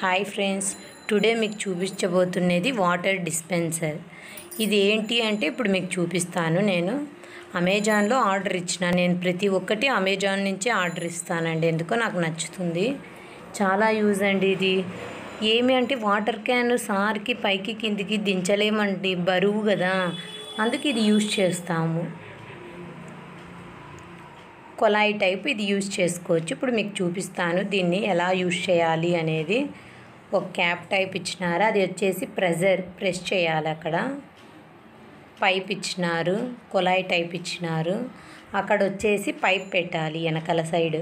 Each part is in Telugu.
హాయ్ ఫ్రెండ్స్, టుడే మీకు చూపించబోతున్నది వాటర్ డిస్పెన్సర్. ఇది ఏంటి అంటే ఇప్పుడు మీకు చూపిస్తాను. నేను అమెజాన్లో ఆర్డర్ ఇచ్చిన. నేను ప్రతి ఒక్కటి అమెజాన్ నుంచి ఆర్డర్ ఇస్తానండి, ఎందుకో నాకు నచ్చుతుంది. చాలా యూజ్ అండి ఇది. ఏమి అంటే వాటర్ క్యాన్ సార్కి పైకి కిందికి దించలేమండి, బరువు కదా, అందుకు ఇది యూజ్ చేస్తాము. కొలాయి టైప్ ఇది యూజ్ చేసుకోవచ్చు. ఇప్పుడు మీకు చూపిస్తాను దీన్ని ఎలా యూజ్ చేయాలి అనేది. ఒక క్యాప్ టైప్ ఇచ్చినారు, అది వచ్చేసి ప్రెస్ చేయాలి. అక్కడ పైప్ ఇచ్చినారు, కొలాయి టైప్ ఇచ్చినారు. అక్కడ వచ్చేసి పైప్ పెట్టాలి వెనకాల సైడ్.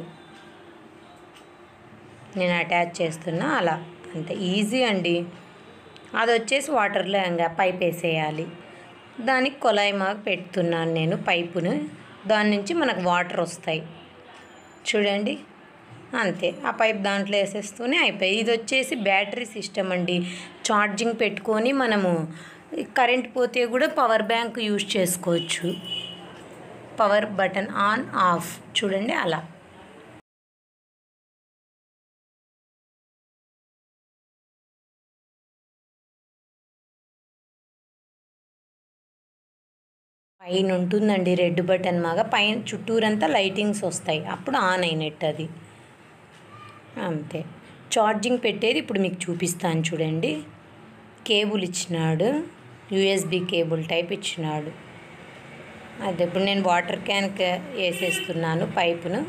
నేను అటాచ్ చేస్తున్నా, అలా అంతే ఈజీ అండి. అది వచ్చేసి వాటర్లో ఇంకా పైప్ వేసేయాలి. దానికి కొలాయి మాకు పెడుతున్నాను నేను పైపును. దాని నుంచి మనకు వాటర్ వస్తాయి చూడండి, అంతే. ఆ పైప్ దాంట్లో వేసేస్తూనే అయిపోయి. ఇది వచ్చేసి బ్యాటరీ సిస్టమ్ అండి. ఛార్జింగ్ పెట్టుకొని మనము కరెంట్ పోతే కూడా పవర్ బ్యాంక్ యూజ్ చేసుకోవచ్చు. పవర్ బటన్ ఆన్ ఆఫ్ చూడండి అలా. పైన ఉంటుందండి రెడ్ బటన్ మాగా, పైన చుట్టూరంతా లైటింగ్స్ వస్తాయి, అప్పుడు ఆన్ అయినట్టు అది, అంతే. ఛార్జింగ్ పెట్టేది ఇప్పుడు మీకు చూపిస్తాను చూడండి. కేబుల్ ఇచ్చినాడు, యూఎస్బి కేబుల్ టైప్ ఇచ్చినాడు. అది ఇప్పుడు నేను వాటర్ క్యాన్కి వేసేస్తున్నాను పైపును,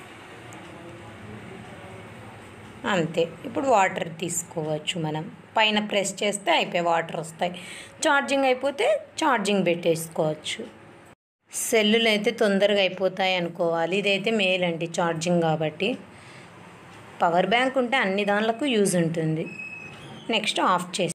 అంతే. ఇప్పుడు వాటర్ తీసుకోవచ్చు మనం. పైన ప్రెస్ చేస్తే అయిపోయి వాటర్ వస్తాయి. ఛార్జింగ్ అయిపోతే ఛార్జింగ్ పెట్టేసుకోవచ్చు. సెల్లులు అయితే తొందరగా అయిపోతాయి అనుకోవాలి. ఇదైతే మేల్ అండి ఛార్జింగ్ కాబట్టి. పవర్ బ్యాంక్ ఉంటే అన్ని దానిలకు యూజ్ ఉంటుంది. నెక్స్ట్ ఆఫ్ చేసి